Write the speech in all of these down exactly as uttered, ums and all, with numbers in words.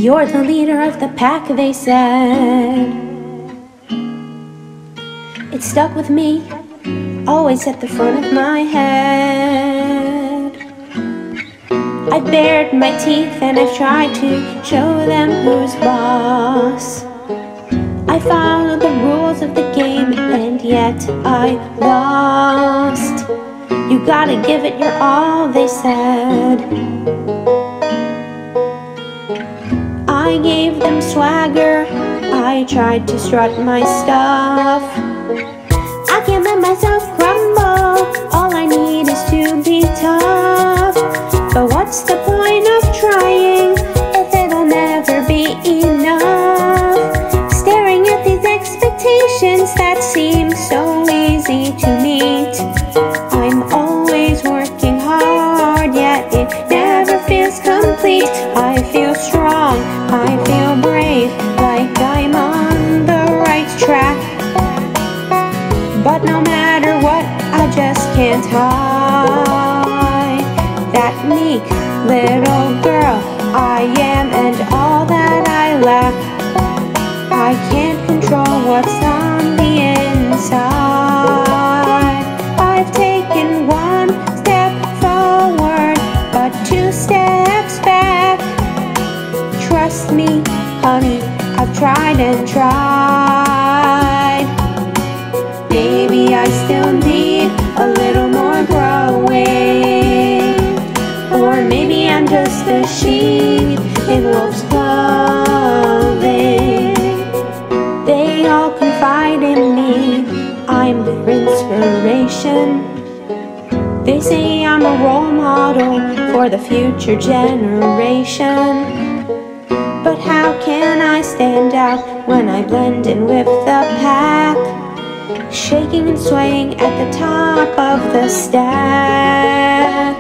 You're the leader of the pack, they said. It stuck with me, always at the front of my head. I bared my teeth and I've tried to show them who's boss. I followed the rules of the game and yet I lost. You gotta give it your all, they said. I gave them swagger, I tried to strut my stuff. I can't let myself crumble, all I need is to be tough. But what's the point of trying if it'll never be enough? Staring at these expectations that seem so easy to meet. I'm always working hard, yet it never feels complete. I feel strong, I feel brave, like I'm on the right track. But no matter what, I just can't hide that meek little girl I am and all that I lack. I can't control what's on the inside. I've taken one step forward, but two steps back. Trust me, honey, I've tried and tried. Maybe I still need a little more growing, or maybe I'm just a sheep in wolf's clothing. They all confide in me, I'm their inspiration. They say I'm a role model for the future generation. But how can I stand out when I blend in with the pack? Shaking and swaying at the top of the stack.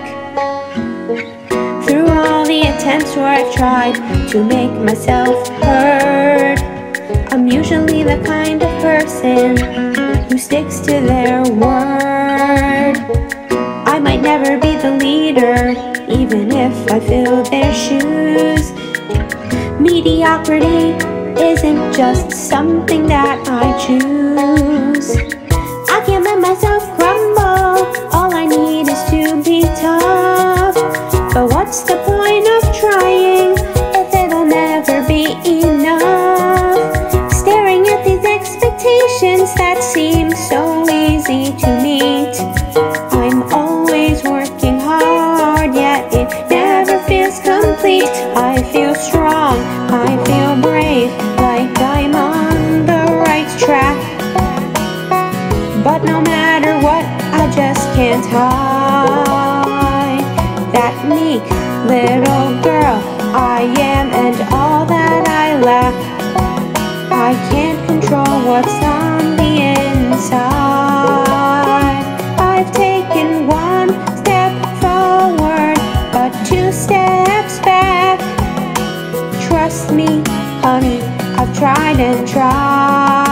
Through all the attempts where I've tried to make myself heard, I'm usually the kind of person who sticks to their word. I might never be the leader, even if I fill their shoes. Mediocrity isn't just something that I choose. I can't let myself crumble, all I need is to be tough. But what's the point of trying if it'll never be enough? Staring at these expectations that seem so easy to meet. I'm always working hard, yet it never feels complete. I feel strong, I feel brave, like I'm on the right track. But no matter what, I just can't hide that meek little girl I am and all that I lack. I can't control what's on the inside. I've taken one step forward, but two steps back. Trust me, honey, I've tried and tried.